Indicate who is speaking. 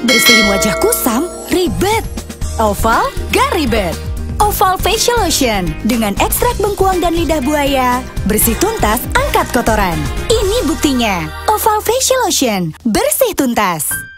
Speaker 1: Bersihin wajah kusam, ribet. Ovale, gak ribet. Ovale Facial Lotion dengan ekstrak bengkuang dan lidah buaya. Bersih tuntas, angkat kotoran. Ini buktinya. Ovale Facial Lotion, bersih tuntas.